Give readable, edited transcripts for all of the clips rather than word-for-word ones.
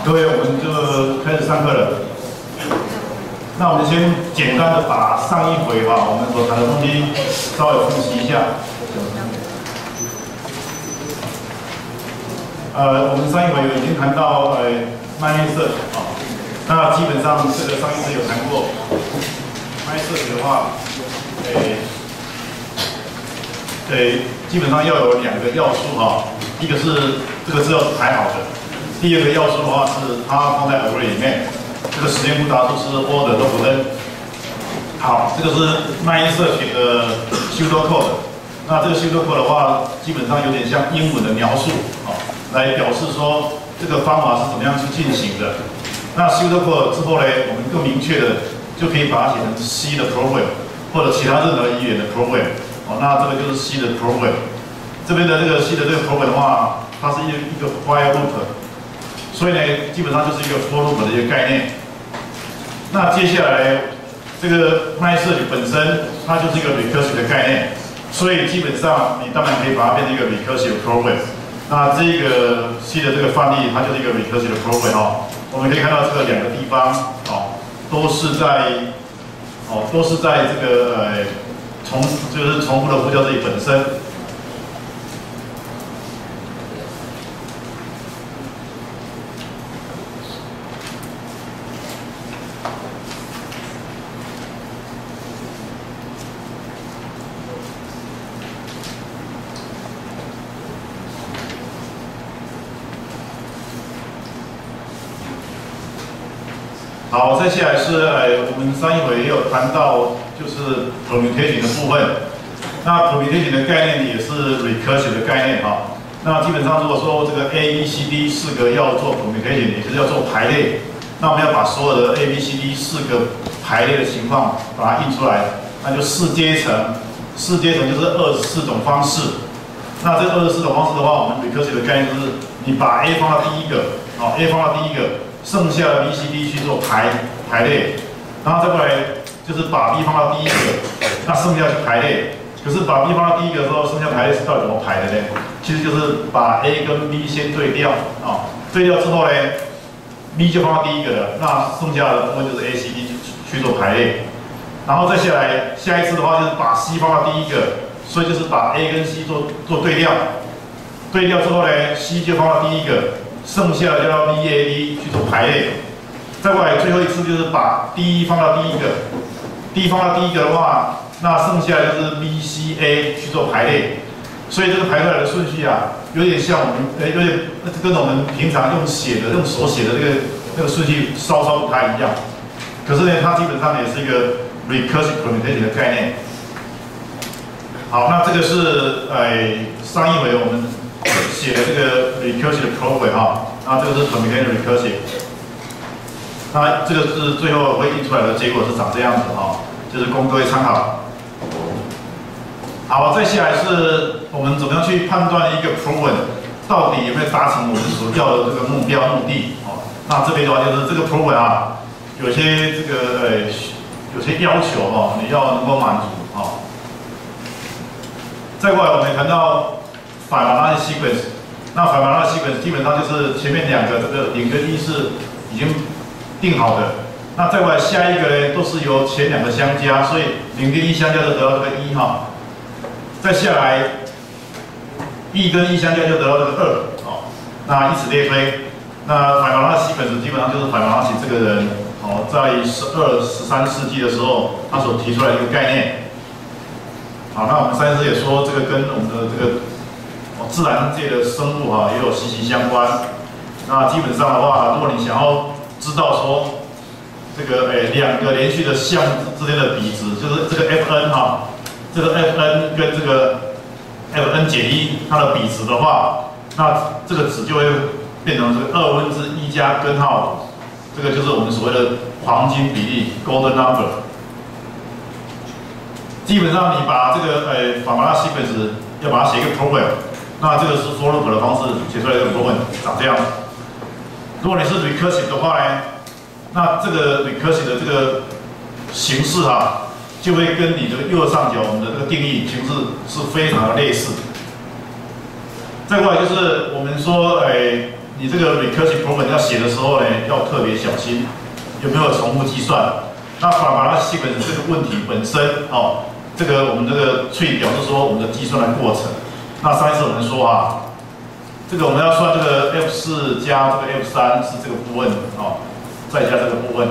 各位，我们就开始上课了。那我们先简单的把上一回我们所谈的东西稍微复习一下。我们上一回已经谈到MindSearch那基本上这个上一次有谈过MindSearch的话，基本上要有2个要素一个是这个资料是排好的，第2个要素的话是它放在 array 里面，这个时间复杂度是 order 都不等。好，这个是 MindSearch 的 pseudocode。那这个 pseudocode 的话，基本上有点像英文的描述来表示说这个方法是怎么样去进行的。那 pseudocode 之后呢，我们更明确的就可以把它写成 C 的 program 或者其他任何语言的 program。那这个就是 C 的 program。这边的这个 C 的这个 program 的话，它是一个 while loop， 所以呢，基本上就是一个 for loop 的一个概念。那接下来这个 MindSearch 本身它就是一个 recursive 的概念，所以基本上你当然可以把它变成一个 recursive program。那这个 C 的这个范例，它就是一个 recursive 的 program 我们可以看到这个2个地方都是在这个就是重复的呼叫这里本身。好，再下来是我们上一回也有谈到，就是 permutation 的部分。那 permutation 的概念也是 recursive 的概念那基本上如果说这个 A、B、C、D 4个要做 permutation， 也就是要做排列，那我们要把所有的 A、B、C、D 4个排列的情况把它印出来，那就4阶层，4阶层就是24种方式。那这24种方式的话，我们 recursive 的概念就是你把 A 放到第一个，A 放到第一个。剩下的 B、C、D 去做排列，然后再过来就是把 B 放到第一个，那剩下去排列。可是把 B 放到第一个的时候，剩下排列是到底怎么排的呢？其实就是把 A 跟 B 先对调对调之后呢 ，B 就放到第一个了，那剩下的部分就是 A、C、D 去做排列。然后再下来，下一次的话就是把 C 放到第一个，所以就是把 A 跟 C 做对调。对调之后呢 ，C 就放到第一个。剩下的就要 B、A、D 去做排列，再过来最后一次就是把 D 放到第一个 ，D 放到第一个的话，那剩下的就是 B、C、A 去做排列，所以这个排出来的顺序有点像我们有点跟我们平常用手写的那个顺序稍稍不太一样，可是呢，它基本上也是一个 recursive permutation 的概念。好，那这个是上一回我们写的这个 recursive program 那这个是 permutation recursive， 那这个是最后会印出来的结果是长这样子就是供各位参考。好，再下来是我们怎么样去判断一个 program 到底有没有达成我们所要的这个目标目的那这边的话就是这个 program 有些这个有些要求你要能够满足再过来我们谈到反码那些 sequence， 那反码那 sequence 基本上就是前面2个这个0跟1是已经定好的，那再过来下一个呢都是由前2个相加，所以0跟1相加就得到这个1再下来1跟1相加就得到这个2那以此类推。那反码那 sequence 基本上就是反码那这个人在12、13世纪的时候他所提出来的一个概念。好，那我们上一次也说这个跟我们的这个自然界的生物也有息息相关。那基本上的话，如果你想要知道说这个2个连续的项之间的比值，就是这个 Fn 这个 Fn 跟这个 Fn 减1它的比值的话，那这个值就会变成这个1/2加根号，这个就是我们所谓的黄金比例 （Golden Number）。基本上你把这个反码那 sequence 要把它写一个 program， 那这个是 for loop 的方式写出来的 program 长这样。如果你是 recursive 的话呢，那这个 recursive 的这个形式就会跟你这个右上角我们的这个定义形式是非常的类似。再过来就是我们说， 你这个 recursive program 要写的时候呢，要特别小心，有没有重复计算？那Fibonacci sequence 这个问题本身哦，这个我们这个tree表示说我们的计算的过程。那上一次我们说啊，这个我们要算这个 F4 加这个 F3是这个部分哦，再加这个部分。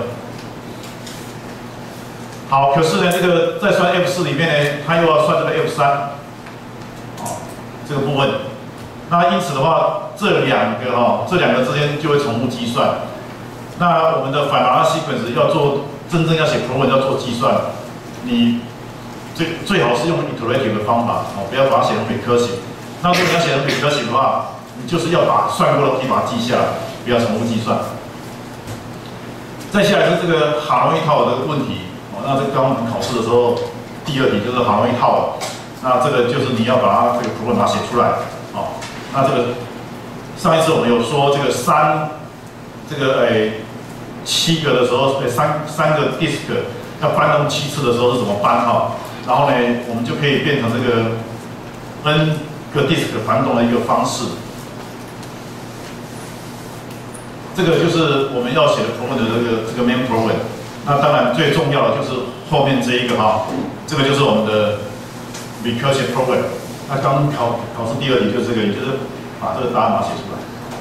好，可是呢，这个在算 F4里面呢，它又要算这个 F3，哦，这个部分。那因此的话，这两个之间就会重复计算。那我们的Fibonacci sequence要做真正要写 program 要做计算，你最好是用 iterative 的方法哦，不要把它写成 recursive。那如果你要写成 recursive 的话，你就是要把算过的东西把它记下来，不要重复计算。再下来是这个哈容易套的问题哦，那这个刚刚我们考试的时候，第2题就是哈容易套，那这个就是你要把它这个 program 把它写出来哦。那这个上一次我们有说这个7个的时候，三个 disk 要搬动7次的时候是怎么搬哈？然后呢，我们就可以变成这个 n 个 disk 繁动的一个方式。这个就是我们要写的 program 的这个 main program。那当然最重要的就是后面这一个哈，这个就是我们的 recursive program。那刚考试第2题就是这个，你就是把这个答案把它写出来。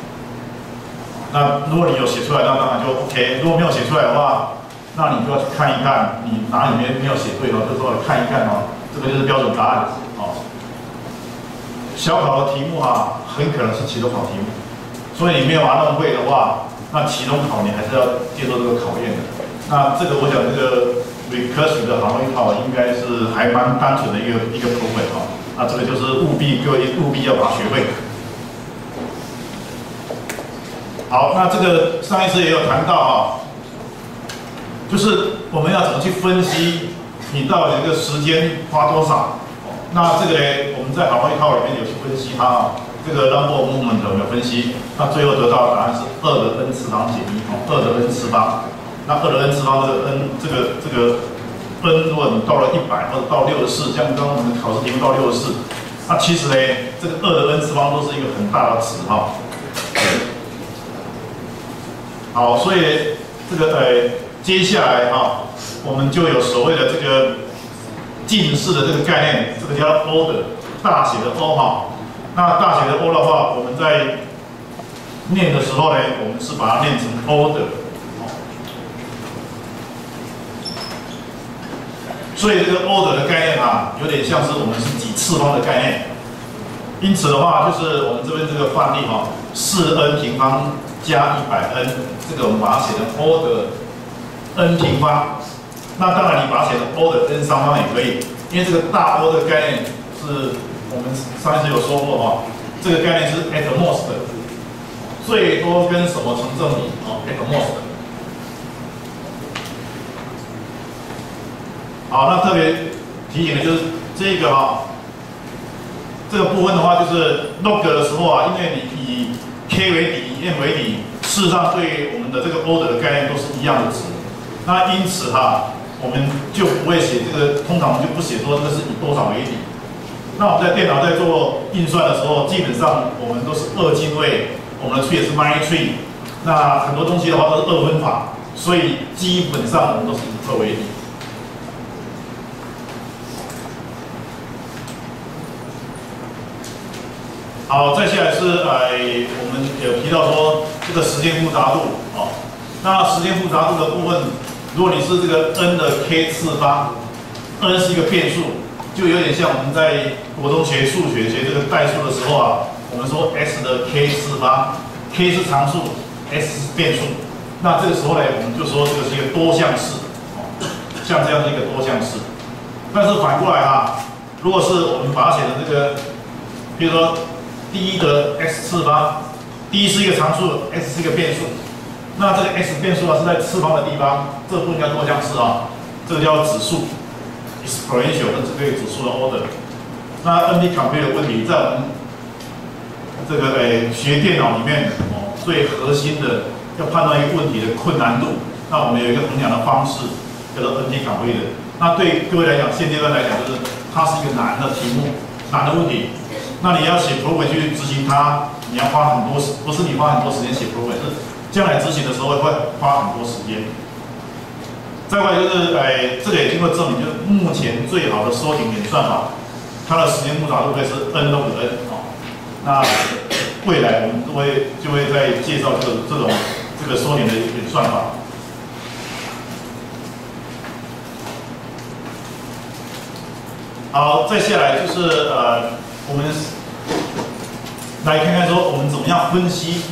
那如果你有写出来，那当然就 OK。如果没有写出来的话，那你就要去看一看，你哪里没有写对哦，这时候看一看哦，这个就是标准答案哦。小考的题目啊，很可能是期中考题目，所以你没有把它弄会的话，那期中考你还是要接受这个考验的。那这个我想这个 recursive 的哈容易套应该是还蛮单纯的一个 program 哦。那这个就是各位务必要把它学会。好，那这个上一次也有谈到啊，就是我们要怎么去分析你到底这个时间花多少。那这个呢，我们在哈容易套里面有去分析它啊，这个 number of movement 我们有分析，那最后得到的答案是2的 n 次方减1哦，2的 n 次方。那2的 n 次方这个 n 如果你到了100或者到64，像刚刚我们考试题目到64，那其实呢，这个2的 n 次方都是一个很大的值哈。好，所以这个接下来哈，我们就有所谓的这个近似的这个概念，这个叫 order， 大写的 O 哈。那大写的 O 的话，我们在念的时候呢，我们是把它念成 order。所以这个 order 的概念啊，有点像是我们是几次方的概念。因此的话，就是我们这边这个范例哈，4n 平方加100n， 这个我们把它写成 order n 平方。那当然，你把它写成 order n 上方也可以，因为这个大 O 的概念是我们上一次有说过哈，这个概念是 at most， 最多跟什么成正比哦 at most。好，那特别提醒的就是这个哈，这个部分的话就是 log 的时候啊，因为你以 k 为底，以 m 为底，事实上对我们的这个 order 的概念都是一样的值。那因此哈，我们就不会写这个，通常我们就不写说这是以多少为底。那我们在电脑在做运算的时候，基本上我们都是2进位，我们的 tree 也是 binary tree。那很多东西的话都是2分法，所以基本上我们都是以2为底。好，再下来是我们有提到说这个时间复杂度哦。那时间复杂度的部分，如果你是这个 n 的 k 次方 ，n 是一个变数，就有点像我们在国中学数学学这个代数的时候啊，我们说 x 的 k 次方 ，k 是常数 ，s 是变数。那这个时候呢，我们就说这个是一个多项式，哦，像这样的一个多项式。但是反过来哈，如果是我们把它写成这个，比如说第1的 x 次方，第1是一个常数 ，x 是一个变数。那这个 x 变数啊是在次方的地方，这不应该多项式啊，这个叫指数 exponential 跟这个指数的 order。那 NP-complete 的问题，在我们这个学电脑里面哦，最核心的要判断一个问题的困难度，那我们有一个衡量的方式叫做 NP-complete。那对各位来讲，现阶段来讲就是它是一个难的题目，难的问题。那你要写 program 去执行它， 你要花很多不是你花很多时间写 program， 是将来执行的时候会花很多时间。再过来就是，这个也经过证明，就是目前最好的缩停演算法，它的时间复杂度会是 n log n 哦。那未来我们就会再介绍这个缩停的演算法。好，再下来就是我们来看看说我们怎么样分析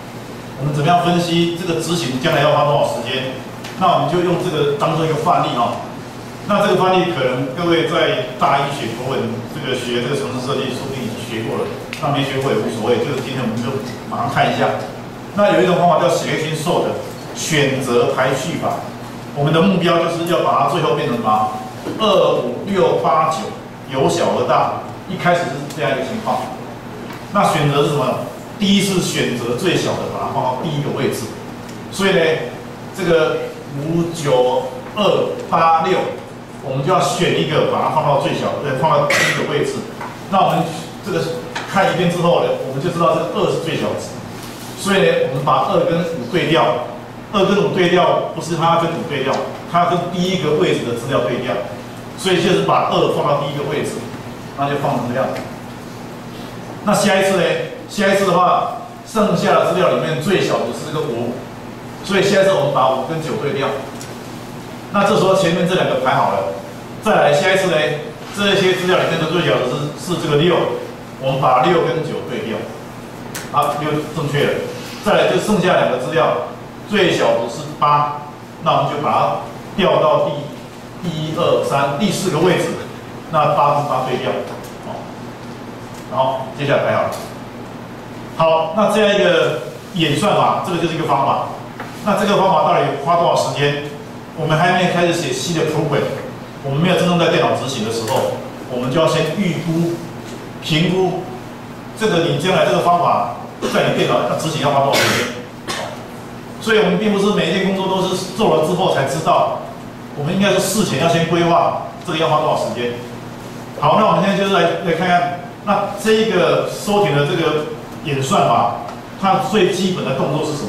这个执行将来要花多少时间。那我们就用这个当做一个范例哦。那这个范例可能各位在大一学国文学这个程式设计，说不定已经学过了。那没学过也无所谓，就是今天我们就马上看一下。那有一种方法叫 selection sort 选择排序法。我们的目标就是要把它最后变成什么？2、5、6、8、9，由小而大。一开始是这样一个情况。那选择是什么？第一是选择最小的，把它放到第一个位置。所以呢，这个5、9、2、8、6，我们就要选一个，把它放到最小，放到第一个位置。那我们这个看一遍之后呢，我们就知道这个2是最小值。所以呢，我们把2跟5对调，2跟5对调不是它跟5对调，它跟第一个位置的资料对调。所以就是把2放到第一个位置，那就放成这样。那下一次呢？下一次的话，剩下的资料里面最小的是这个5，所以下一次我们把5跟9对调。那这时候前面这两个排好了，再来下一次呢，这些资料里面的最小的是这个6，我们把6跟9对调，好，6正确了。再来就剩下两个资料，最小的是8，那我们就把它调到第1、2、3第4个位置，那8跟8对调。好，接下来排好了。好，那这样一个演算法，这个就是一个方法。那这个方法到底花多少时间？我们还没开始写C的 program， 我们没有真正在电脑执行的时候，我们就要先预估、评估这个你将来这个方法在你电脑要执行要花多少时间。所以我们并不是每一件工作都是做了之后才知道，我们应该是事前要先规划这个要花多少时间。好，那我们现在就是来看看。那这一个收填的这个演算法，它最基本的动作是什么？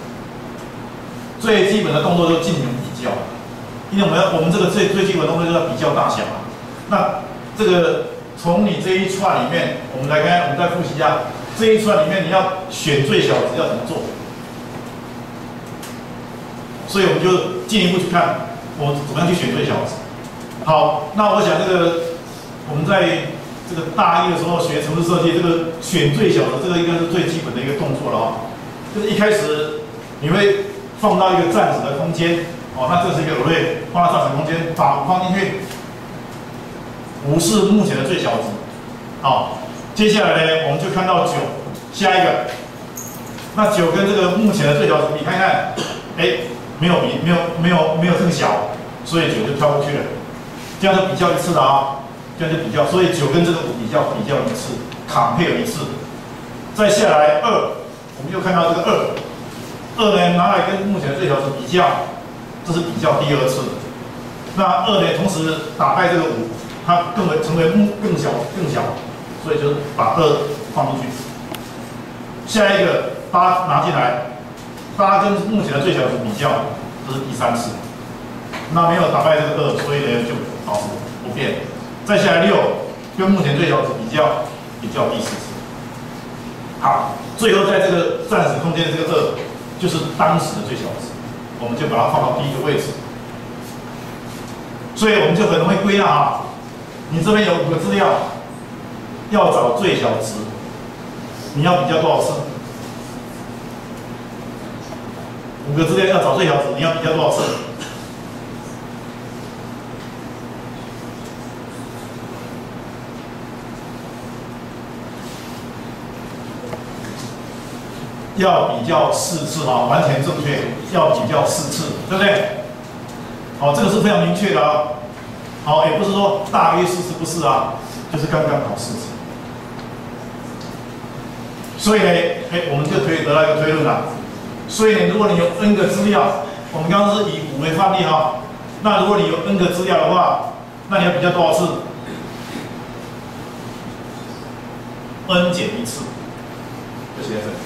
最基本的动作就是进行比较，因为我们这个最基本的动作就是要比较大小嘛。那这个从你这一串里面，我们来看，我们再复习一下，这一串里面你要选最小值要怎么做？所以我们就进一步去看我怎么样去选最小值。好，那我想这个我们在这个大一的时候学程式设计，这个选最小的这个应该是最基本的一个动作了啊。就是一开始你会放到一个暂时的空间，哦，那这是一个array，放到暂时空间，把5放进去，5是目前的最小值。好，接下来呢，我们就看到9，下一个，那9跟这个目前的最小值比看看，没有更小，所以9就跳过去了，这样就比较一次了啊。这样就比较，所以9跟这个5比较一次，compare一次，再下来2，我们又看到这个2呢拿来跟目前的最小值比较，这是比较第2次。那2呢同时打败这个5，它成为更小，所以就把2放进去。下一个8拿进来，8跟目前的最小值比较，这是第3次。那没有打败这个2，所以呢就保持不变。再下来6跟目前最小值比较第4次。好，最后在这个暂时空间的这个2，就是当时的最小值，我们就把它放到第一个位置。所以我们就很容易归纳啊，你这边有5个资料，要找最小值，你要比较多少次？5个资料要找最小值，你要比较多少次？要比较4次啊，完全正确，要比较4次，对不对？好，这个是非常明确的啊。好，也不是说大约4次，不是啊，就是刚刚好4次。所以呢，我们就可以得到一个推论了。所以呢，如果你有 n 个资料，我们刚刚是以5为范例哈，那如果你有 n 个资料的话，那你要比较多少次 ？n 减1次。就是先生。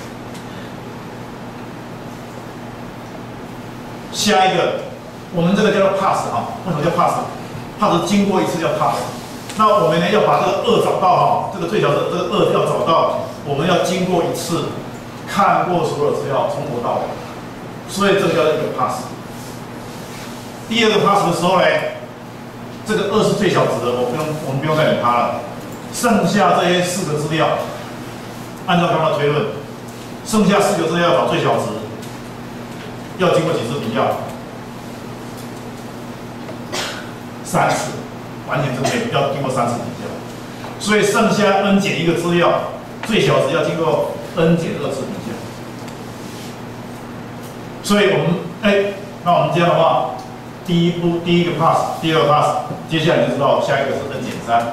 下一个，我们这个叫做 pass 哈，为什么叫 pass？pass 经过一次叫 pass。那我们呢要把这个2找到哈，这个最小值这个2要找到，我们要经过一次看过所有资料，从头到尾，所以这个叫一个 pass。第二个 pass 的时候呢，这个2是最小值的，我们不用再理它了。剩下这些4个资料，按照刚刚的推论，剩下4个资料要找最小值，要经过几次比较？3次，完全正确，要经过3次比较。所以剩下 n 减1个资料，最小值要经过 n 减2次比较。所以我们那我们这样的话，第一个 pass， 第二个 pass， 接下来就知道下一个是 n 减3，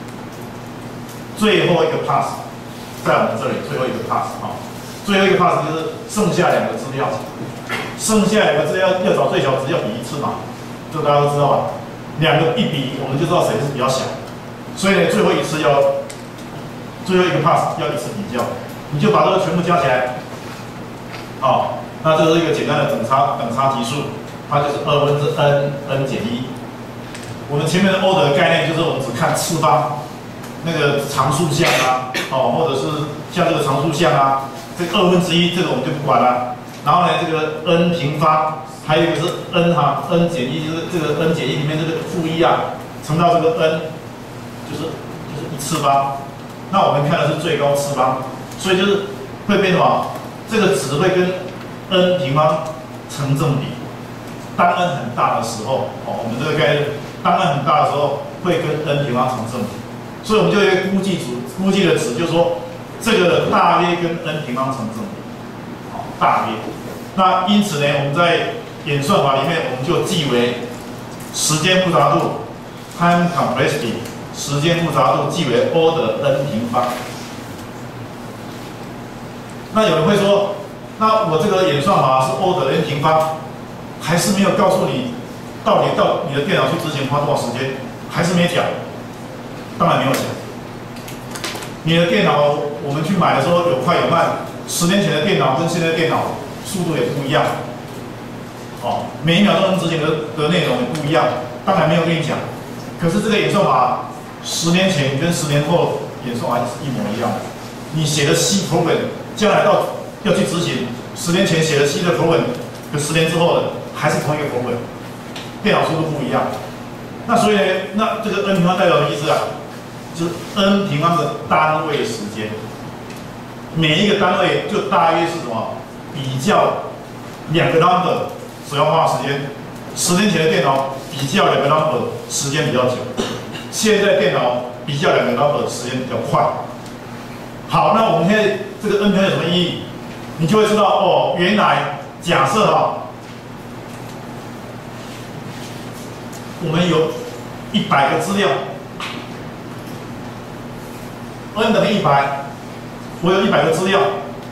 最后一个 pass， 在我们这里最后一个 pass 啊，最后一个 pass 就是剩下2个资料，剩下2个资料要找最小值要比1次嘛，这大家都知道吧？2个一比，我们就知道谁是比较小，所以呢，最后一个 pass 要1次比较，你就把这个全部加起来，好，那这是一个简单的等差级数，它就是n减1。我们前面的 order 的概念就是我们只看次方那个常数项啊，或者是像这个常数项啊，这个1/2这个我们就不管了。然后呢，这个 n 平方。还有一个是 n 减1，就是这个 n 减1里面这个-1啊，乘到这个 n， 就是1次方。那我们看的是最高次方，所以就是会变什么？这个值会跟 n 平方成正比。当 n 很大的时候，我们这个概念，当 n 很大的时候会跟 n 平方成正比。所以我们就有一个估计的值，就是说这个大约跟 n 平方成正比，大约。那因此呢，我们在演算法里面，我们就记为时间复杂度 （time complexity）， 时间复杂度记为 order n 平方。那有人会说，那我这个演算法是 order n 平方，还是没有告诉你到底到你的电脑去执行花多少时间，还是没讲？当然没有讲。你的电脑我们去买的时候有快有慢，10年前的电脑跟现在的电脑速度也不一样。每1秒钟能执行的内容也不一样，当然没有跟你讲。可是这个演算法10年前跟10年后演算法是一模一样的。你写的 C program， 将来要去执行，10年前写的 C 的 program， 跟10年之后的还是同一个 program， 电脑速度不一样。那所以呢，那这个 n 平方代表的意思啊，就是 n 平方的单位时间，每一个单位就大约是什么？比较2个 number。所要花的时间，10年前的电脑比较2个 number 时间比较久，现在电脑比较2个 number 时间比较快。好，那我们现在这个 n 平方有什么意义？你就会知道原来假设我们有100个资料 ，n 等于100，我有100个资料，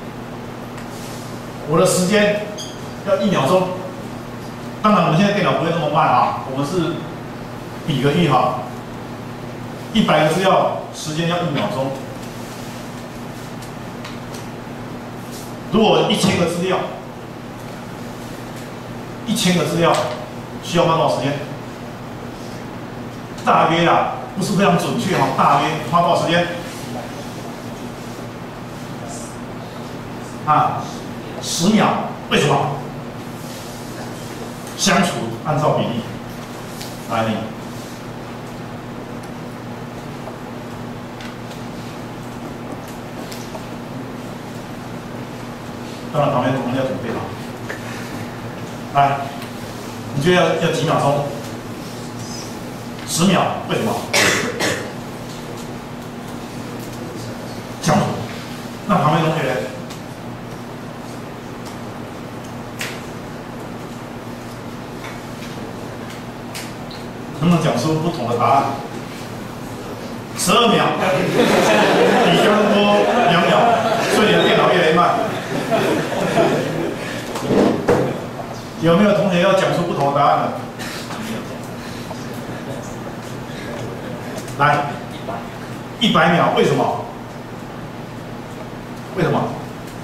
我的时间要1秒钟。当然，我们现在电脑不会那么慢我们是比个喻100个资料时间要1秒钟。如果1000个资料，1000个资料需要花多少时间？大约不是非常准确大约花多少时间？10秒。为什么？相除按照比例来你。当然，旁边同学要准备好。来，你觉得要几秒钟？10秒，为什么？相除。那旁边同学呢？能不能讲出不同的答案？12秒，比刚刚多2秒，所以你的电脑越来越慢。有没有同学要讲出不同的答案呢？来，100秒，为什么？为什么？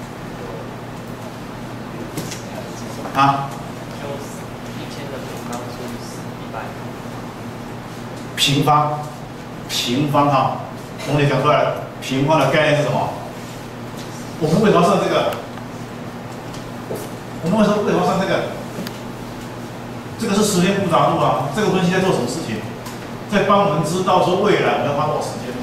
啊？ 就1000的平方除以100。 平方，平方哈，我们也讲出来了，平方的概念是什么？我们为什么要算这个？我们为什么要算这个？这个是时间复杂度啊，这个分析在做什么事情？在帮我们知道说未来我们要花多少时间。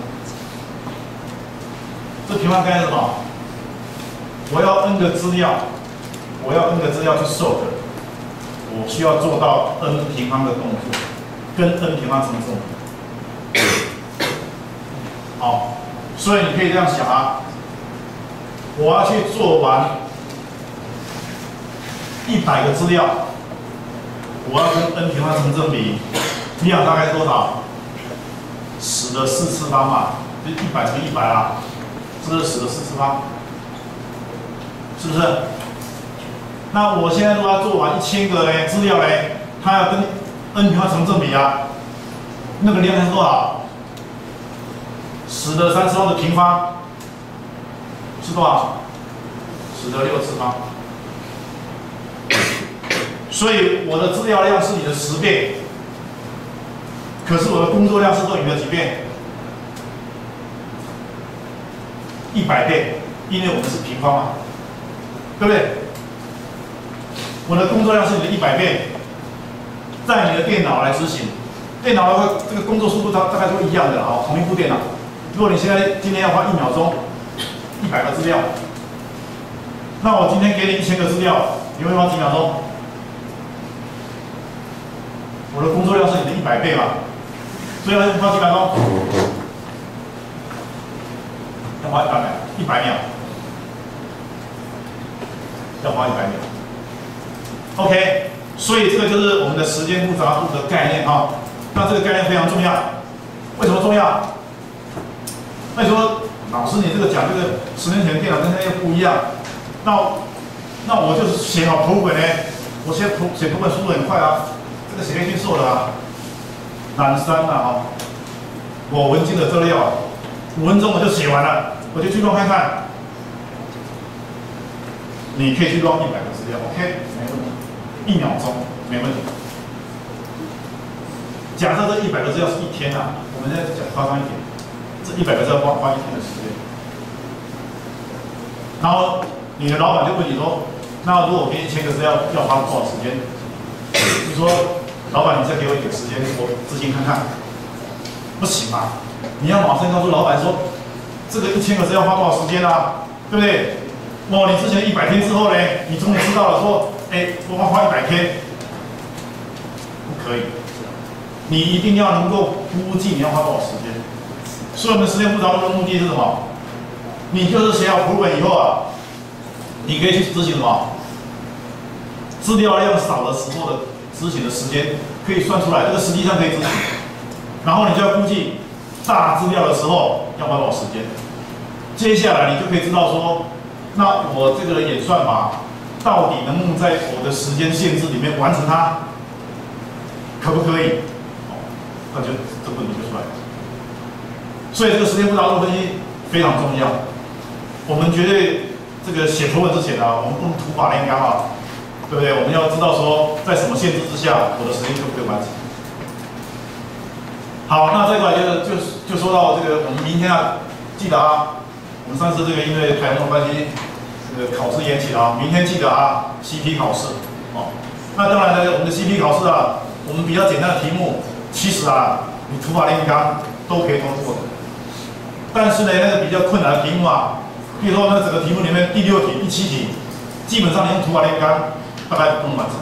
这平方概念是什么？我要 n 个资料，我要 n 个资料去 sort， 我需要做到 n 平方的动作，跟 n 平方成正比。好，所以你可以这样想啊，我要去做完100个资料，我要跟 n 平方成正比，量大概是多少？10的4次方嘛，就100乘100啦，这是10的4次方，是不是？那我现在如果要做完1000个嘞资料嘞，它要跟 n 平方成正比啊，那个量是多少？10的3次方的平方是多少？10的6次方。所以我的资料量是你的10倍，可是我的工作量是做你的几倍？100倍，因为我们是平方嘛，对不对？我的工作量是你的100倍，在你的电脑来执行，电脑的话，这个工作速度大概都一样的啊，同一部电脑。如果你现在今天要花1秒钟，100个资料，那我今天给你1000个资料，你会花几秒钟？我的工作量是你的100倍嘛，所以要花几秒钟？要花100秒，要花100秒。OK， 所以这个就是我们的时间复杂度的概念哈。那这个概念非常重要，为什么重要？那你说老师，你这个讲这个10年前的电脑跟现在又不一样，那我就是写好图本呢，我写图本速度很快啊，这个写进去做了啊，懒散了啊，我文件的资料啊，5分钟我就写完了，我就去乱看看，你可以去乱100个资料 ，OK， 没问题，1秒钟没问题。假设这100个资料是1天啊，我们现在讲夸张一点。这100个资料花1天的时间，然后你的老板就问你说，那如果我给你1000个资料，要花多少时间？你说，老板，你再给我一点时间，我执行看看。不行吧？你要马上告诉老板说，这个1000个资料花多少时间啊？对不对？哦，你之前100天之后呢，你终于知道了说，哎，我花100天，不可以。你一定要能够估计你要花多少时间。所以我们时间复杂度的目的是什么？你就是写好图本以后啊，你可以去执行什么？资料量少的时候的执行的时间可以算出来，这个实际上可以执行。然后你就要估计大资料的时候要花多少时间。接下来你就可以知道说，那我这个演算法到底能不能在我的时间限制里面完成它，可不可以？那就这个问题就出来了。所以这个时间复杂度分析非常重要。我们绝对这个写图文之前啊，我们不能土法炼钢啊，对不对？我们要知道说，在什么限制之下，我的时间可不可以完成。好，那再过来就说到这个，我们明天啊，记得啊，我们上次这个因为台风的关系，这个考试延期了啊，明天记得啊 ，CP 考试哦。那当然呢，我们的 CP 考试啊，我们比较简单的题目，其实啊，你土法炼钢都可以通过的。但是呢，那个比较困难的题目啊，比如说那整个题目里面第6题、第7题，基本上你用土法炼钢大概不能完成。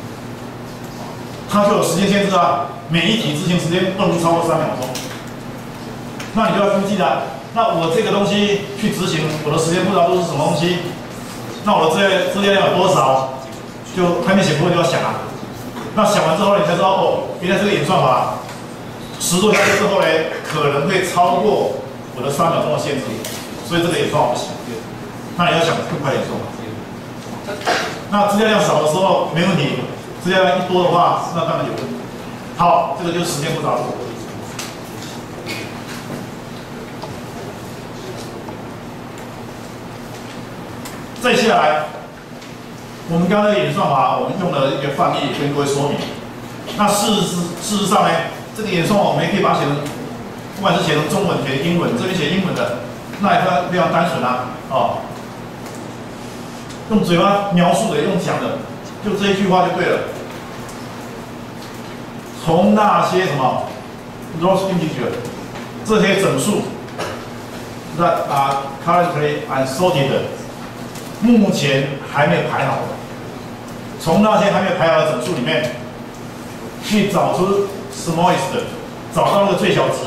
它就有时间限制啊，每一题执行时间不能超过3秒钟。那你就要估计了，那我这个东西去执行，我的时间复杂度是什么东西？那我的资料量有多少？就还没写图文就要想啊。那想完之后，你才知道哦，原来这个演算法实做下去之后呢，可能会超过我的3秒钟的限制，所以这个演算法不行。那你要想更快演算法。那资料量少的时候没问题，资料量一多的话，那当然有问题。好，这个就是时间复杂度。再下来， 我们刚刚那个演算法，我们用了一个范例跟各位说明。那事实上呢，这个演算法我们也可以把它写成，不管是写成中文、写英文，这边写英文的，那也非常单纯啊，哦，用嘴巴描述的，用讲的，就这一句话就对了。从那些什么 rows integer 这些整数 that are currently unsorted 目前还没有排好的，从那些还没有排好的整数里面去找出 smallest 找到那个最小值，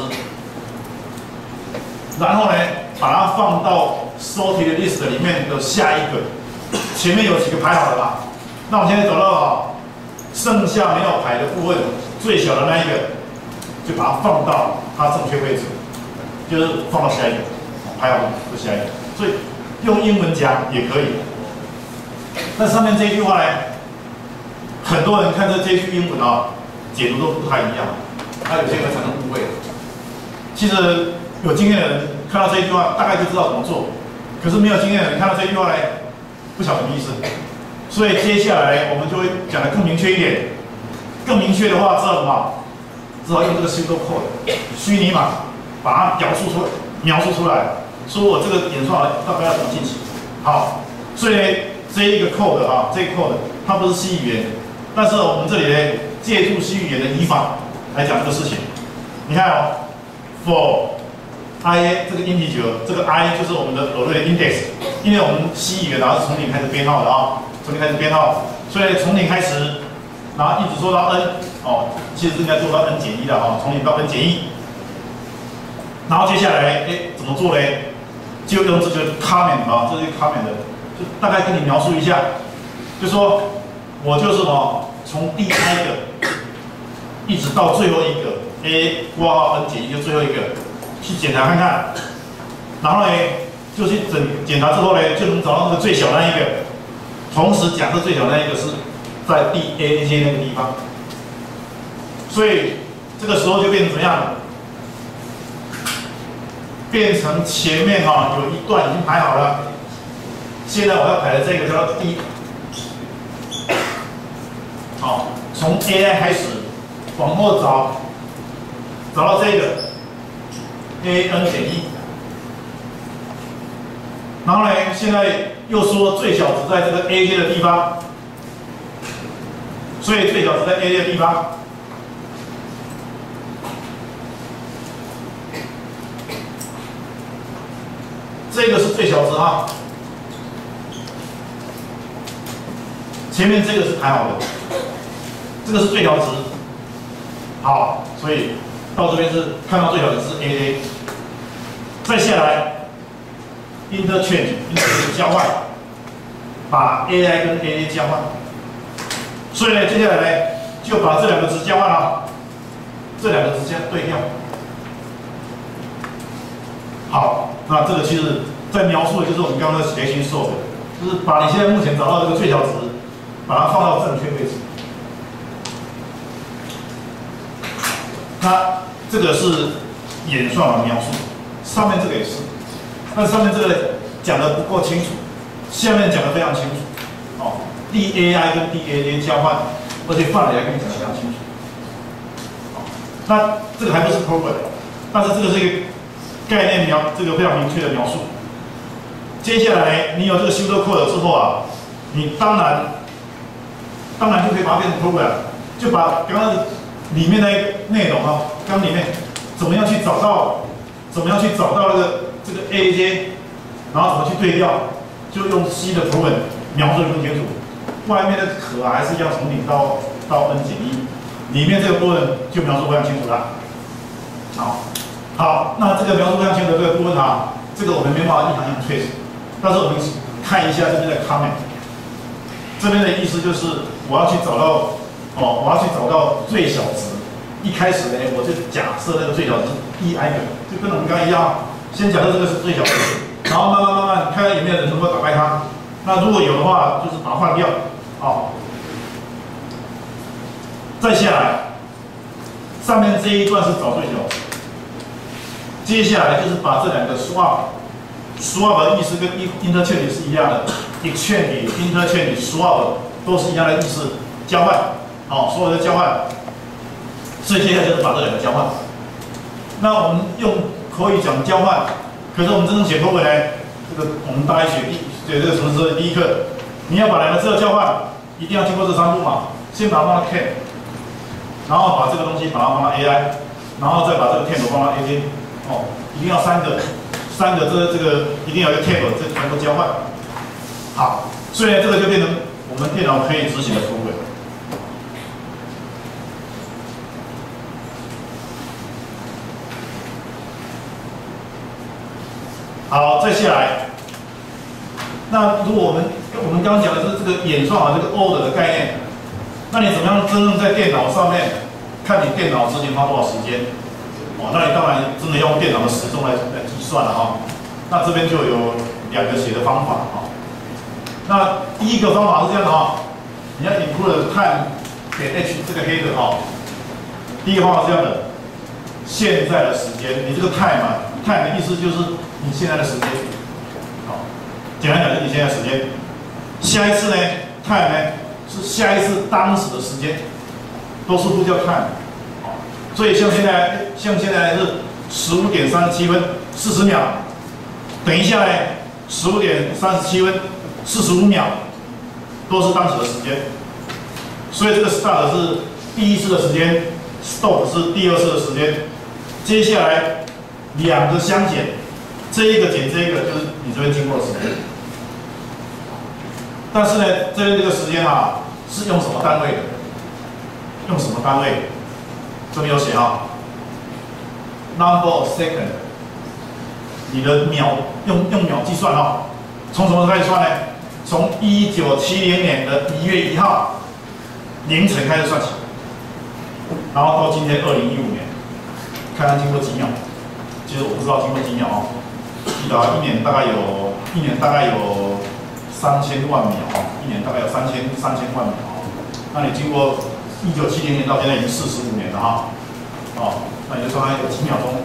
然后呢把它放到 sorted list 里面的下一个，前面有几个排好的吧？那我们现在找到了剩下没有排的部分。最小的那一个，就把它放到它正确位置，就是放到下一个，排好的下一个。所以用英文讲也可以。那上面这一句话呢，很多人看这句英文啊，解读都不太一样，有些人产生误会。其实有经验的人看到这一句话，大概就知道怎么做。可是没有经验的人看到这一句话呢，不晓得什么意思。所以接下来我们就会讲得更明确一点。更明确的话，知道什么？知道用这个 pseudocode 虚拟码，把它描述出来，说我这个演算法大概要怎么进行。好，所以这一个 code 啊，这个 code 它不是 C 语言，但是我们这里呢，借助 C 语言的语法来讲这个事情。你看哦 ，for I 这个 integer， 这个 I 就是我们的 array 的 index， 因为我们 C 语言然后从零开始编号的啊，从零开始编号，所以从零开始。然后一直做到 n 哦，其实应该做到 n 减1的哈，从0到 n 减1。然后接下来怎么做呢？就用这个 comment 啊，这是 comment 的，就大概跟你描述一下，就说我就是从第一个一直到最后一个 a 括号 n 减1就最后一个去检查看看，然后呢就去检查之后呢就能找到那个最小那一个，同时假设最小那一个是。在第 A 阶那个地方，所以这个时候就变成怎么样？变成前面有一段已经排好了，现在我要排的这个叫做 D， 好，从 AI 开始往后找到这个 AN 减1，然后呢，现在又说最小值在这个 A 阶的地方。所以最小值在 A 的地方，这个是最小值啊。前面这个是排好的，这个是最小值。好，所以到这边是看到最小值是 AA， 再下来 interchange 交换，把 AI 跟 AA 交换。所以呢，接下来呢，就把这两个值交换了，这两个值先对调。好，那这个其实在描述的就是我们刚刚的谐星数的，就是把你现在目前找到这个最小值，把它放到正确位置。那这个是演算法描述，上面这个也是，但上面这个讲的不够清楚，下面讲的非常清楚。哦。DAI 跟 DAA 交换，而且范围还跟你讲得非常清楚。那这个还不是 program， 但是这个是一个概念这个非常明确的描述。接下来你有这个 pseudocode 之后啊，你当然就可以把它变成 program， 就把刚刚里面的内容啊，刚里面怎么样去找到那个这个 AJ， 然后怎么去对调，就用 C 的 program 描述得更清楚。外面的壳还是一样从0到 n 减1，里面这个部分就描述非常清楚了。好，那这个描述非常清楚的这个部分啊，这个我们没办法一行一行 trace， 但是我们看一下这边的 comment， 这边的意思就是我要去找到最小值。一开始呢，我就假设那个最小值1 i 个，就跟我们刚刚一样，先假设这个是最小值，然后慢慢看看有没有人能够打败它。那如果有的话，就是把它换掉。再下来，上面这一段是找最小值，接下来就是把这两个 swap 的意思跟 interchange 是一样的 exchange、interchange、swap 都是一样的意思，交换，所有的交换。所以接下来就是把这两个交换。那我们口语讲交换，可是我们真正写口语呢，这个我们大一学这个什么是第一课，你要把两个资料交换，一定要经过这3步嘛，先把它放到 can， 然后把这个东西把它放到 AI， 然后再把这个 table 放到 AD， 一定要3个这个一定要有一个 table， 这全部交换。好，所以呢，这个就变成我们电脑可以执行的部分。好，再下来，那如果我们刚刚讲的是这个演算法这个 order 的概念，那你怎么样真正在电脑上面看你电脑执行花多少时间？那你当然真的要用电脑的时钟来计算了哈。那这边就有2个写的方法哈。那第一个方法是这样的哈，你要 include time 点 h 这个黑的哈。第一个方法是这样的，现在的时间，你这个 time 的意思就是你现在的时间，简单讲就是你现在的时间。下一次呢 time 呢是下一次当时的时间，都是呼叫 time。所以像现在是15点37分40秒，等一下呢15点37分45秒，都是当时的时间。所以这个 start 是第一次的时间 ，stop 是第二次的时间。接下来2个相减，这一个减这一个就是你这边经过的时间。但是呢，这边这个时间啊是用什么单位的？用什么单位？这边有写number of second， 你的秒用秒计算从什么时候开始算呢？从1970年的1月1号凌晨开始算起，然后到今天2015年，看看经过几秒。其实我不知道经过几秒记得一年大概有3000万秒一年大概有3000万秒那你经过1970年到现在已经45年了那你就算它有几秒钟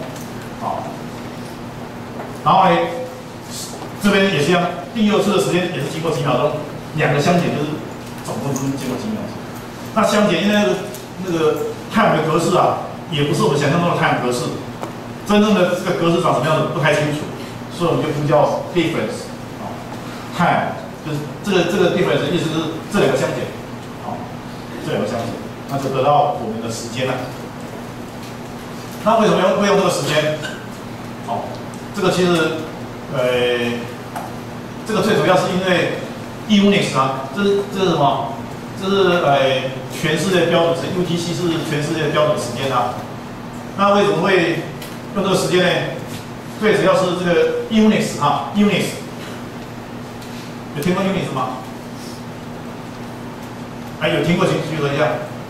然后呢，这边也是一样，第二次的时间也是经过几秒钟，2个相减就是总共是经过几秒钟。那相减因为那个 time 的格式也不是我们想象中的 time 格式，真正的这个格式长什么样子不太清楚，所以我们就呼叫 difference time， 就是这个 difference 的意思是这2个相减，这2个相减，那就得到我们的时间了。那为什么会用这个时间？这个其实，这个最主要是因为 Unix 这是什么？这是全世界标准值 ，UTC 是全世界标准时间那为什么会用这个时间呢？最主要是这个 Unix Unix 有听过 Unix 吗？有听过请举手一下。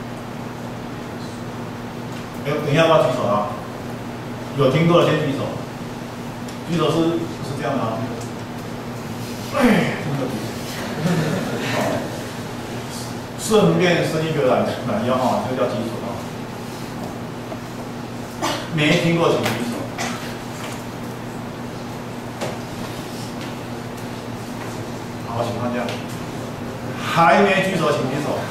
等一下，要不要举手有听过的先举手。举手是这样的顺便伸一个懒腰这个叫举手没听过请举手。好，请看这样。还没举手请举手。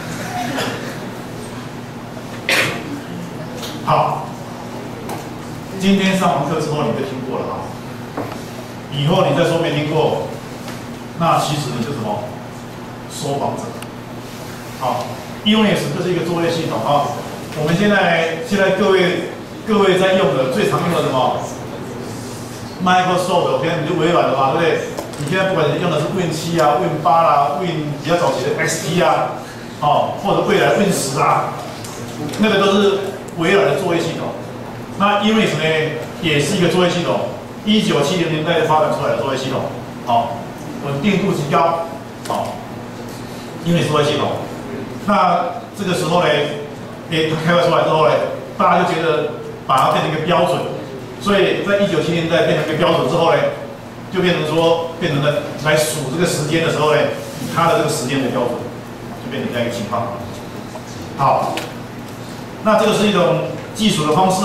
好，今天上完课之后你就听过了以后你再说没听过，那其实你是什么？说谎者。Unix 这是一个作业系统我们现在各位在用的最常用的什么 ？Microsoft， 我看你就微软的嘛，对不对？你现在不管你用的是 Win7 Win8 Win 比较早期的 XP 或者未来 Win10 那个都是微软的作业系统。那 Unix 呢，也是一个作业系统，1970年代发展出来的作业系统，稳定度极高，Unix 作业系统。那这个时候呢，它开发出来之后呢，大家就觉得把它变成一个标准，所以在1970年代变成一个标准之后呢，就变成了来数这个时间的时候呢，它的这个时间的标准，就变成这样一个情况。好，那这个是一种计数的方式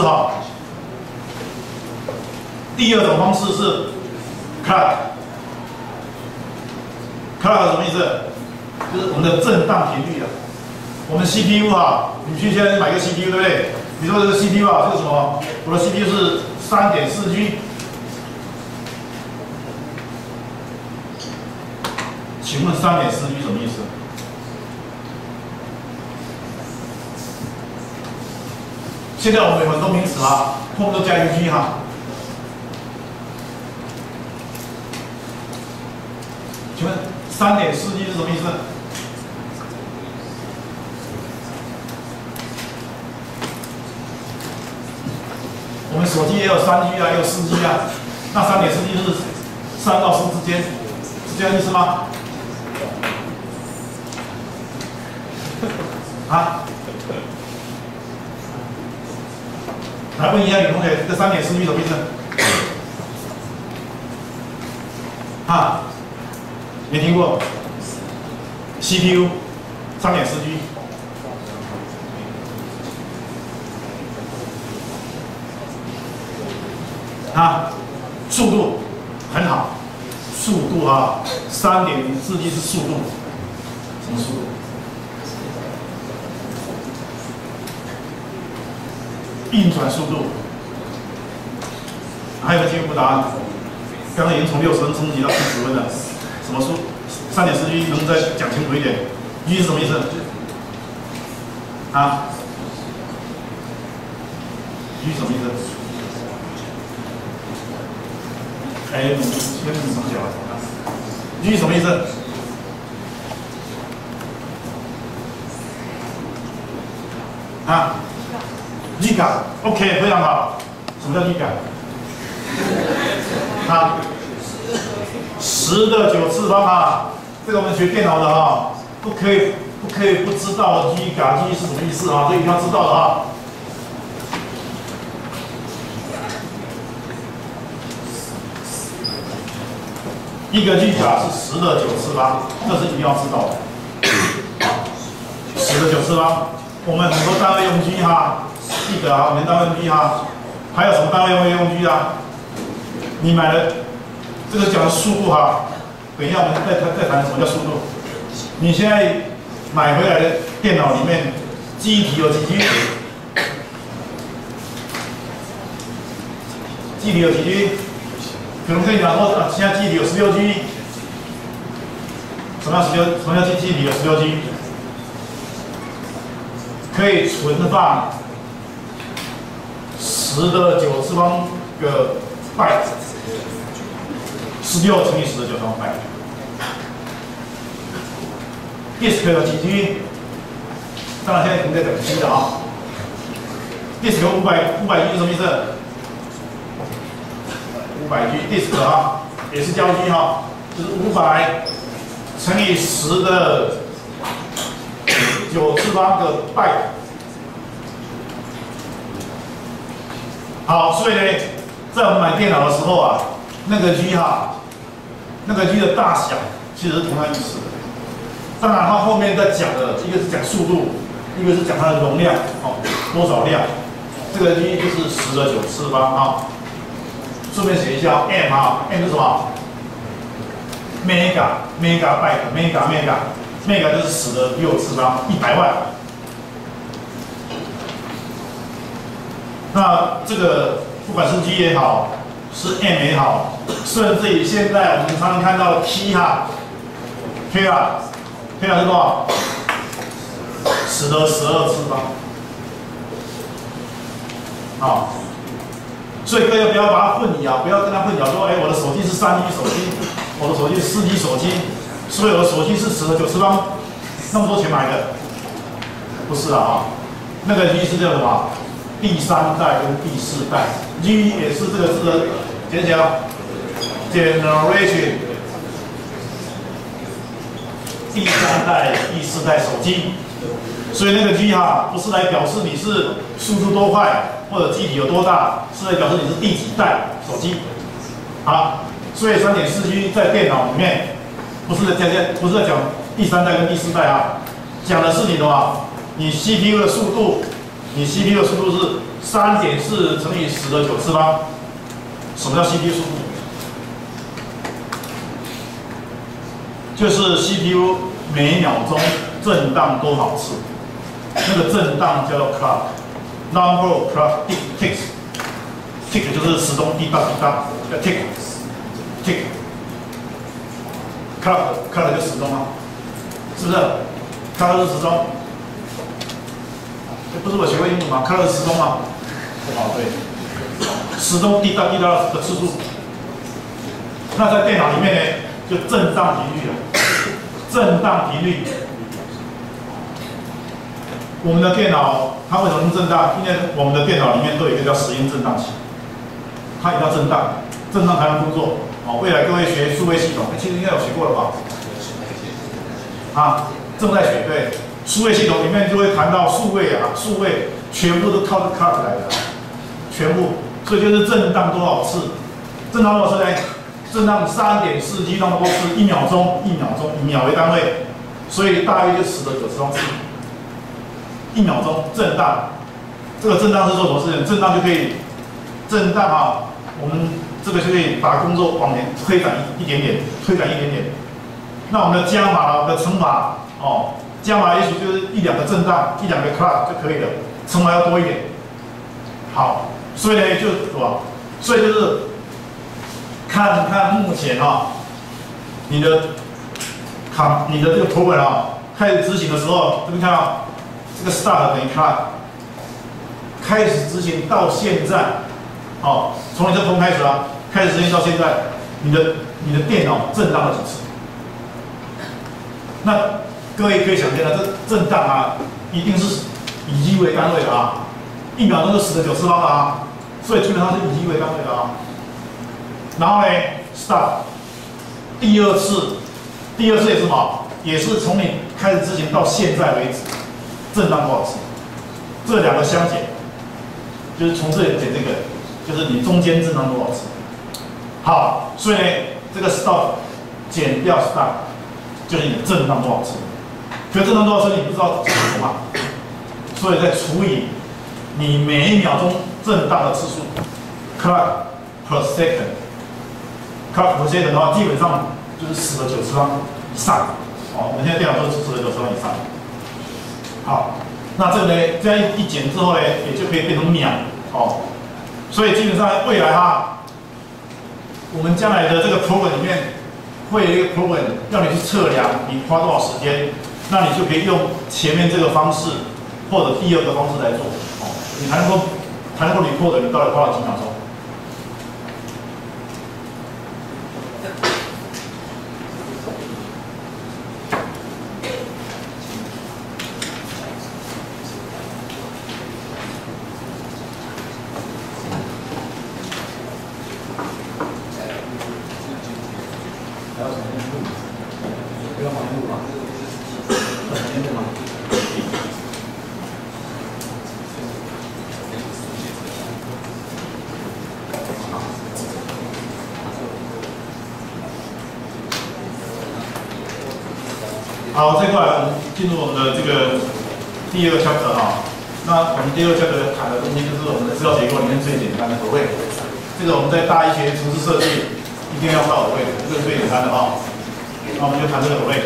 第二种方式是 clock。 clock 什么意思？就是我们的震荡频率啊。我们 CPU 啊，你去现在买个 CPU 对不对？比如说这个 CPU 啊，这个什么？我的 CPU 是3.4G。请问3.4G 什么意思？现在我们有很多名词啊，后面都加一个 G 哈。请问3.4G 是什么意思？我们手机也有3G 啊，也有4G 啊。那3.4G 是3到4之间，是这样意思吗？啊？来问一下女同学，这个3.4G 什么意思？啊？没听过 ？CPU 3.4G。啊，速度很好，速度啊，3.4G 是速度，什么速度？运转速度。还有个进一步答案，刚刚已经从60分升级到40分了，什么速？3.4G 能再讲清楚一点 ？G 是什么意思？啊 ？G 什么意思？哎，先你怎么讲？G 什么意思？啊 ？Giga，OK， 非常好。什么叫 Giga？ 啊，10的9次方啊，这个我们学电脑的哈，不可以不知道 Giga 是什么意思啊？这一定要知道的啊。一个 Giga 是10的9次方，这是一定要知道的。10的9次方，我们很多单位用 G 哈，Giga 啊，我们单位用 G 哈，还有什么单位会用 G 啊？你买的这个讲的速度哈，等一下我们再谈什么叫速度。你现在买回来的电脑里面，记忆体有几 G？ 记忆体有几 G？ 可能跟你讲说，现在记忆体有16G。什么叫记忆体有16G？ 可以存放10的9次方个byte，16乘以10的9次方byte。disk 有几 G？ 当然现在可能在等 G 的啊。disk 有500G 是什么意思？500G disk 啊，也是交 G 哈，就是500乘以10的9次方个byte。好，所以呢，在我们买电脑的时候啊，那个 G 哈，那个 G 的大小其实是同样意思的。当然，它后面在讲的，一个是讲速度，一个是讲它的容量哦，多少量。这个 G 就是10的9次方啊。顺便写一下 M 啊 ，M 是什么 ？mega byte，mega 就是10的6次方，100万。那这个不管是 G 也好，是 M 也好，甚至于现在我们常常看到 T 哈 ，K 啊是多少？10的12次方。好。所以各位不要把它混淆，不要跟它混淆说，哎，我的手机是3G 手机，我的手机是4G 手机，所以我的手机是10的9次方，那么多钱买的，不是啊，那个 G 是叫什么？第3代跟第4代 ，G 也是这个字的简写啊 ，generation， 第3代、第4代手机。所以那个 G 哈，不是来表示你是速度多快或者机体有多大，是来表示你是第几代手机。好，所以3.4G 在电脑里面不是在讲第3代跟第4代啊，讲的是你的你 CPU 的速度，你 CPU 的速度是3.4乘以10的9次方。什么叫 CPU 速度？ 就是 CPU 每秒钟震荡多少次，那个震荡叫做 clock，number of clock ticks，tick 就是时钟滴答滴答，叫 tick，clock 就时钟啊，是不是 ？clock 是时钟，不是我学过英文吗 ？clock 是时钟吗？哦，对，时钟滴答滴答的次数。那在电脑里面呢，就震荡频率了。震荡频率，我们的电脑它为什么能震荡？因为我们的电脑里面都有一个叫时间振荡器，它也要震荡，震荡才能工作。哦，未来各位学数位系统，其实应该有学过了吧？啊，正在学。对，数位系统里面就会谈到数位啊，数位全部都靠这 clock 来的，全部，所以就是震荡多少次，震荡多少次呢？震荡3.4G 那么多次，1秒钟，以秒为单位，所以大约就10的90方次，1秒钟震荡。这个震荡是做什么事情？震荡就可以震荡啊，我们这个就可以把工作往前推展一点点。那我们的加码，我们的乘码哦，加码也许就是1、2个震荡，1、2个 clock 就可以了，乘码要多一点。好，所以呢就什么？所以就是。看看目前你的这个 program 开始执行的时候，这边看到这个 start 等于 clock， 开始执行到现在，从你这空开始开始执行到现在，你的电脑震荡了几次？那各位可以想见了，这震荡一定是以G为单位的1秒钟是10的9次方的所以基本上是以G为单位的然后呢 ，start， 第二次也是什么？也是从你开始执行到现在为止，震荡多少次？这2个相减，就是从这里减这个，就是你中间震荡多少次。好，所以呢，这个 stop 减掉 start， 就是你的震荡多少次。可震荡多少次你不知道怎么嘛？所以再除以你每1秒钟震荡的次数 ，clock per second。clock per second 的话，基本上就是10的90次方以上。我们现在电脑都是10的90次方以上。好，那这个呢，这样一减之后呢，也就可以变成秒。所以基本上未来我们将来的这个 program 里面会有一个 program 要你去测量你花多少时间，那你就可以用前面这个方式或者第2个方式来做。你才能够report你到底花了几秒钟。好，这块我们进入我们的这个第2个 chapter 那我们第2个 chapter 谈的东西就是我们的资料结构里面最简单的合位。这个我们在大一学程式设计一定要到合位，这是最简单的那我们就谈这个合位。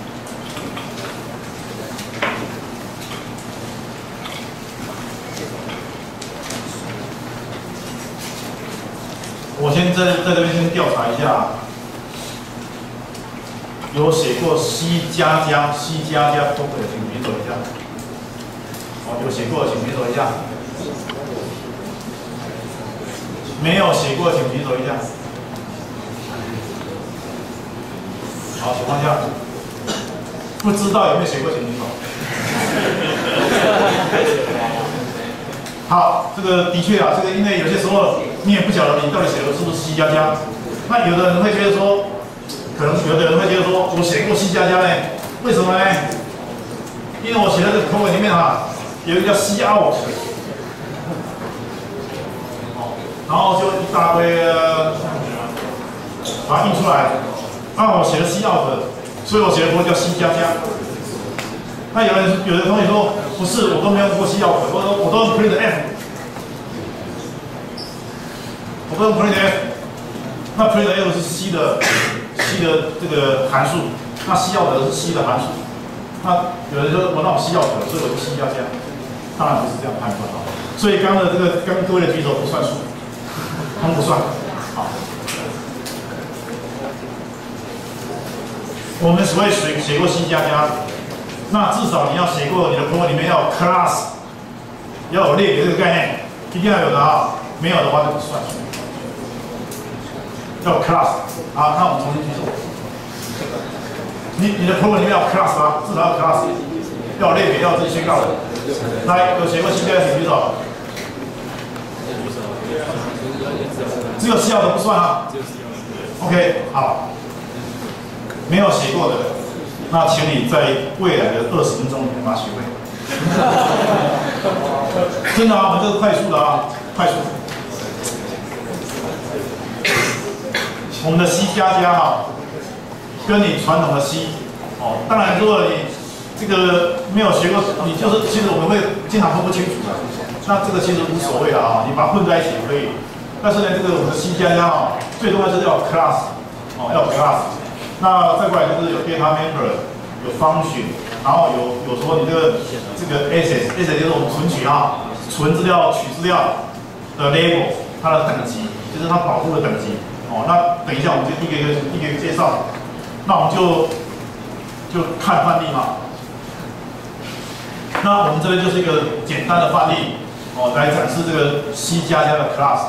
我先在这边先调查一下。有写过 C++、C++、program 的，请举手一下。有写过，请举手一下。没有写过，请举手一下。好，情况下，不知道有没有写过，请举手。好，这个的确这个因为有些时候你也不晓得你到底写的是不是 C++，那有的人会觉得说。可能有的人会觉得说，我写过 C++ 呢，为什么呢？因为我写的这个口吻里面有一个叫 cout， 然后就一大堆把它印出来，我写的 cout， 所以我写的不会叫 C++。那有的同学说，不是，我都没有用过 cout， 我都用 printf， 我都用 printf， 那 printf 是 C 的这个函数， 那C 要得是 C 的函数。那有人说我那我 C 要得，所以我就 C 加加，当然不是这样判断啊。所以刚刚的这个跟各位的举手不算数，通不算。好，我们所谓写过 C 加加，那至少你要写过你的 program 里面要有 class， 要有列别这个概念，一定要有的啊，没有的话就不算数。要有 class， 好，那我们重新举手。你的 program 里面要有 class 啊，至少要有 class， 要有列别，要有自己宣告的。来，有写过 C 加加请举手。只有 C 要的不算啊。OK， 好。没有写过的，那请你在未来的20分钟里面把它学会。真的啊，我们这是快速的啊，快速。我们的 C 加加哈，跟你传统的 C 哦，当然如果你这个没有学过，你就是其实我们会经常分不清楚的。那这个其实无所谓的啊，你把它混在一起也可以。但是呢，这个我们的 C 加加啊，最重要就是要有 class 哦，要有 class。那再过来就是有 data member， 有 function， 然后有说你这个access 就是我们存取啊，存资料、取资料的 label， 它的等级就是它保护的等级哦。那等一下我们就一个一个介绍，那我们就看范例嘛。那我们这边就是一个简单的范例哦，来展示这个 C 加加的 class。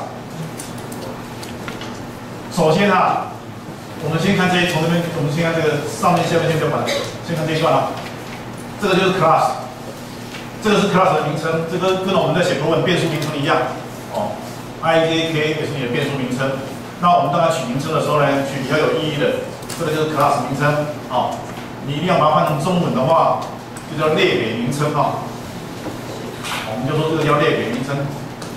首先啊。我们先看这从这边，我们先看这个上面、下面先不要管，先看这一段啊。这个就是 class， 这个是 class 的名称，这个跟我们在写program变数名称一样哦。IJK 也是你的变数名称。那我们当然取名称的时候呢，取比较有意义的，这个就是 class 名称哦。你一定要把它换成中文的话，就叫列别名称哦。我们就说这个叫列别名称。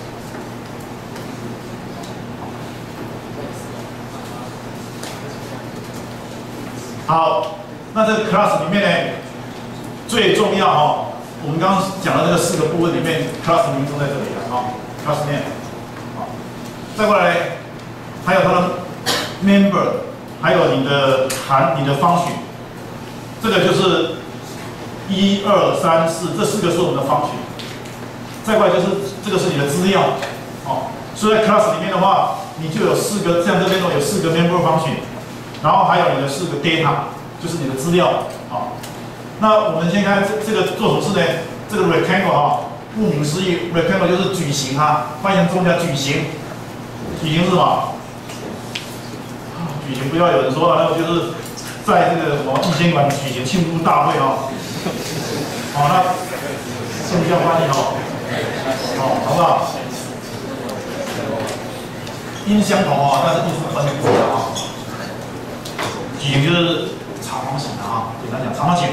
好，那这个 class 里面呢，最重要哦，我们刚刚讲的这个4个部分里面 ，class 名称在这里了啊 ，class name， 好，再过来还有它的 member， 还有你的function， 这个就是1、2、3、4这4个是我们的 function， 再过来就是这个是你的资料，哦，所以在 class 里面的话，你就有4个，像这边有4个 member function。然后还有你的4个 data， 就是你的资料啊。那我们先看这个做什么事呢？这个 rectangle 哈，顾名思义 ，rectangle 就是矩形哈，翻译成中文叫矩形。矩形是什么？矩形不要有人说那我就是在这个什么易监管举行庆祝大会哦。好，那这不叫翻译哦。好，好不好？音相同哦，但是意思完全不一样啊。矩形就是长方形的啊，简单讲长方形。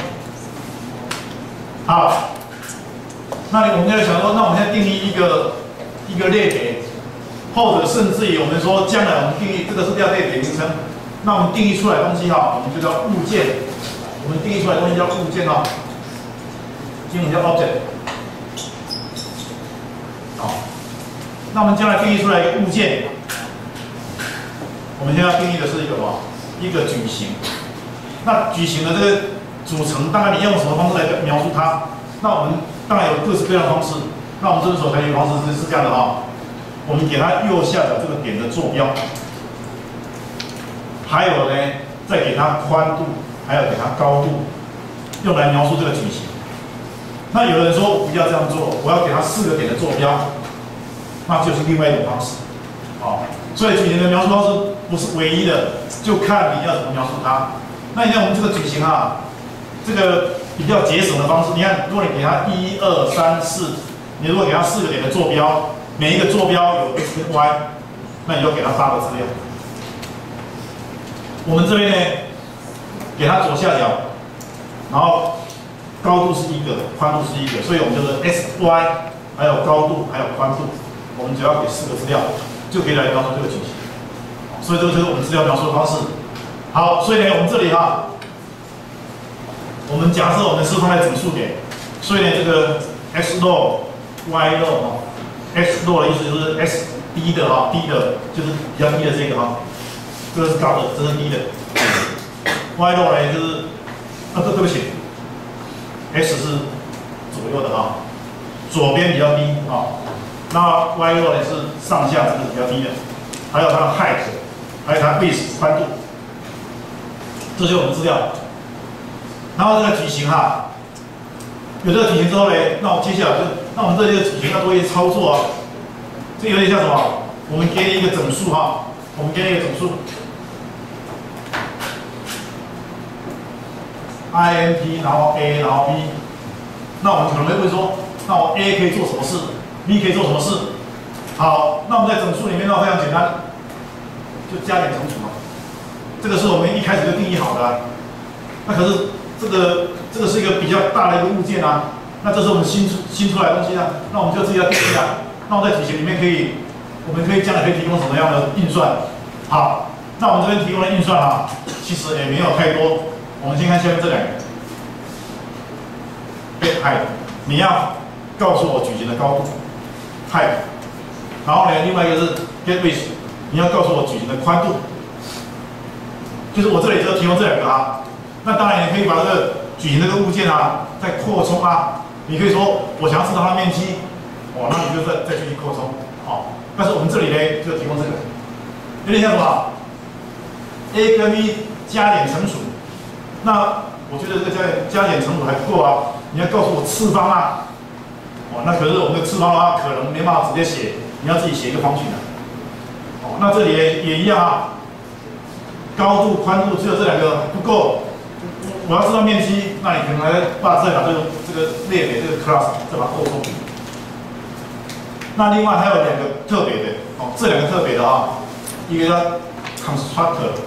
好，那我们就想说，那我们现在定义一个列别，或者甚至于我们说将来我们定义这个是叫列别名称，那我们定义出来的东西哈，我们就叫物件。我们定义出来的东西叫物件哦，英文叫 object。好，那我们将来定义出来一个物件，我们现在要定义的是一个什么？一个矩形，那矩形的这个组成，当然你用什么方式来描述它？那我们当然有各式各样的方式。那我们这边所采取的方式是这样的哈，我们给它右下角这个点的坐标，还有呢，再给它宽度，还有给它高度，用来描述这个矩形。那有人说我不要这样做，我要给它4个点的坐标，那就是另外一种方式，哦。所以矩形的描述方式不是唯一的，就看你要怎么描述它。那你看我们这个矩形啊，这个比较节省的方式，你看，如果你给它1、2、3、4，你如果给它4个点的坐标，每一个坐标有 x 跟 y， 那你就给它8个资料。我们这边呢，给它左下角，然后高度是1个，宽度是1个，所以我们就是 x、y， 还有高度，还有宽度，我们只要给4个资料。就可以来描述这个矩形，所以这个就是我们资料描述的方式。好，所以呢，我们这里哈，我们假设我们是放在整数点，所以呢，这个 x row、y row 哈 ，x row 的意思就是 x 低的哈，低的就是比较低的这个哈，这个是高的，这是低的。y row 呢就是对不起 ，x 是左右的啊，左边比较低啊，那 y 右呢是上下这个比较低的，还有它的 height， 还有它 width 宽度，这就是我们资料。然后这个矩形哈，有这个矩形之后呢，那我接下来那我们这些矩形要做一些操作啊，这有点像什么？我们给你一个整数哈，我们给你一个整数。int 然后 a 然后 b， 那我们可能会问说，那我 a 可以做什么事 ，b 可以做什么事？好，那我们在整数里面呢非常简单，就加减乘除嘛。这个是我们一开始就定义好的、啊。那可是这个是一个比较大的一个物件啊，那这是我们新出来的东西啊，那我们就自己要定义啊。那我们在矩形里面我们可以将来可以提供什么样的运算？好，那我们这边提供的运算啊，其实也没有太多。我们先看下面这两个 ，get height， 你要告诉我矩形的高度 height， 然后呢，另外一个是 get width， 你要告诉我矩形的宽度，就是我这里就提供这两个啊。那当然你可以把这个矩形这个物件啊再扩充啊，你可以说我想要知道它的面积，哦，那你就再继续扩充，哦。但是我们这里呢就提供这个，有点像什么 ？a 跟 b 加减乘除。那我觉得这个加减乘除还不够啊，你要告诉我次方啊，哦，那可是我们的次方的话，可能没办法直接写，你要自己写一个方程的，哦，那这里也一样啊，高度、宽度只有这两个不够，我要知道面积，那你可能还再把这个列给这个 class 再把它扩充。那另外还有两个特别的，哦，这两个特别的啊，一个叫 constructor，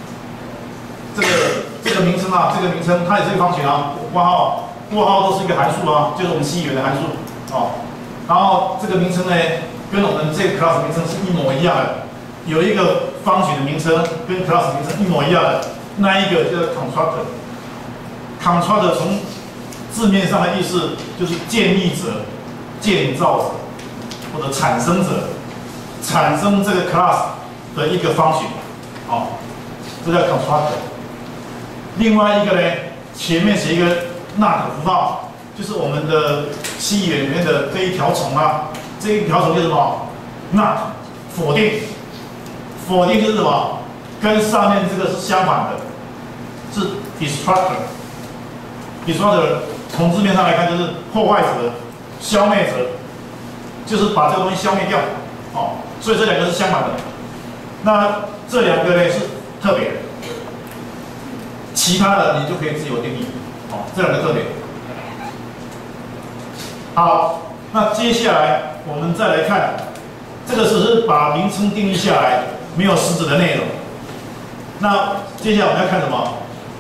这个名称啊，这个名称它也是一个方程啊，括号都是一个函数啊，就是我们 C 语言的函数哦。然后这个名称呢，跟我们这个 class 名称是一模一样的，有一个方程的名称跟 class 名称一模一样的，那一个叫做 constructor。constructor 从字面上的意思就是建立者、建造者或者产生者，产生这个 class 的一个方程，哦，这叫 constructor。另外一个呢，前面写一个 not 符号，就是我们的 C 语言里面的这一条虫啊，这一条虫就是什么 ？not 否定，否定就是什么？跟上面这个是相反的，是 destructor。destructor 从字面上来看就是破坏者、消灭者，就是把这个东西消灭掉，哦，所以这两个是相反的。那这两个呢是特别的。其他的你就可以自由定义，哦，这两个特别。好，那接下来我们再来看，这个只是把名称定义下来，没有实质的内容。那接下来我们要看什么？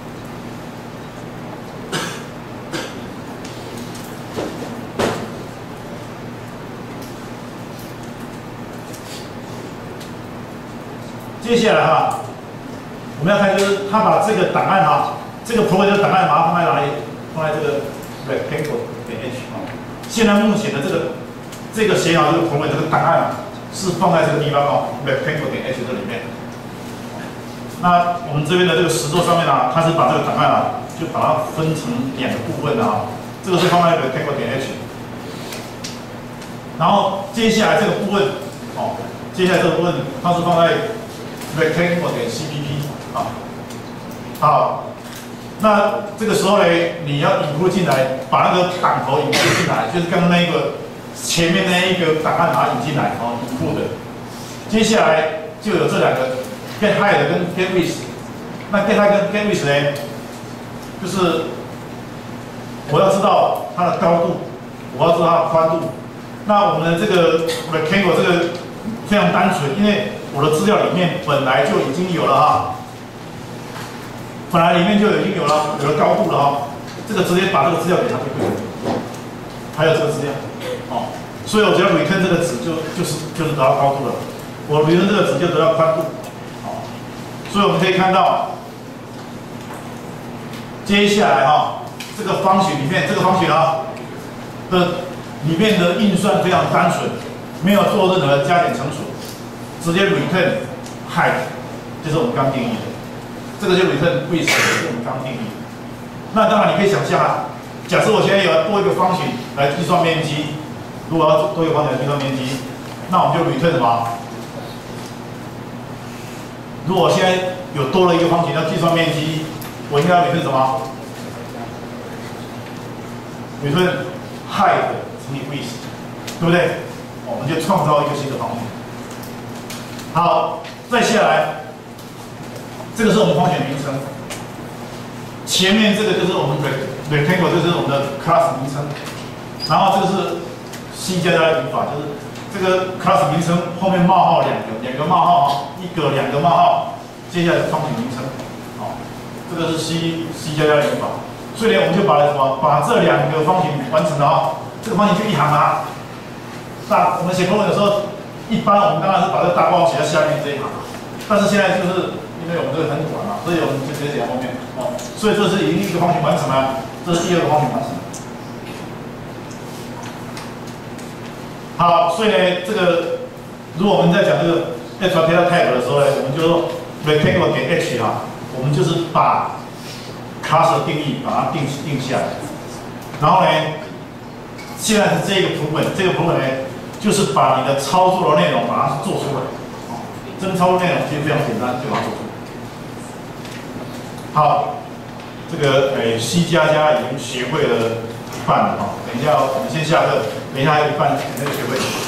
接下来哈。我们要看就是他把这个档案哈，这个 program 的档案把它放在哪里？放在这个 rectangle 点 h 啊。现在目前的这个写好这个 program 这个档案是放在这个地方哦 ，rectangle 点 h 这里面。那我们这边的这个实作上面它是把这个档案就把它分成两个部分啊。这个是放在 rectangle 点 h， 然后接下来这个部分哦，接下来这个部分它是放在 rectangle 点 cpp。好，那这个时候呢，你要引入进来，把那个档头引入进来，就是刚刚那个前面那一个档案把它引进来，哦，引入的。接下来就有这两个 get height 跟 get width。那 get height 跟 get width 呢，就是我要知道它的高度，我要知道它的宽度。那我们的这个 rectangle 这个非常单纯，因为我的资料里面本来就已经有了哈。本来里面就已经有了高度了哈，这个直接把这个资料给它就可以了。还有这个资料，哦，所以我只要 return 这个值就是得到高度了，我 return 这个值就得到宽度，哦，所以我们可以看到，接下来哈，这个方程里面这个方程的里面的运算非常单纯，没有做任何的加减乘除，直接 return height， 就是我们刚定义的。这个就 return width 是我们刚定义的。 那当然你可以想象啊，假设我现在有多一个方形来计算面积，如果要多一个方形来计算面积，那我们就 return 什么？如果我现在有多了一个方形要计算面积，我应该要 return 什么？return height 乘以 width， 对不对？我们就创造一个新的方形。好，再下来，这个是我们方形名称。前面这个就是我们 rectangle， 这是我们的 class 名称。然后这个是 C 加加的语法，就是这个 class 名称后面冒号两个冒号，两个冒号，接下来是方形名称。好，这个是 C 加加的语法。所以呢，我们就把什么？把这两个方形完成了啊，这个方形就一行啊。我们写 code 的时候，一般我们当然是把这个大括号写在下面这一行，但是现在就是因为我们这个很短嘛，所以我们就直接写在后面哦。所以这是一个方形完成了，这是第二个方形完成。好，所以呢，这个如果我们在讲这个 h data type 的时候呢，我们就说 rectangle 点 h 哈，我们就是把 class 的定义把它定下来，然后呢，现在是这个图本，这个图本呢，就是把你的操作的内容把它做出来。这个操作内容其实非常简单，就把它做出来。好，这个C 加加已经学会了一半了哈，等一下我们先下课，等一下还有一半还没有学会。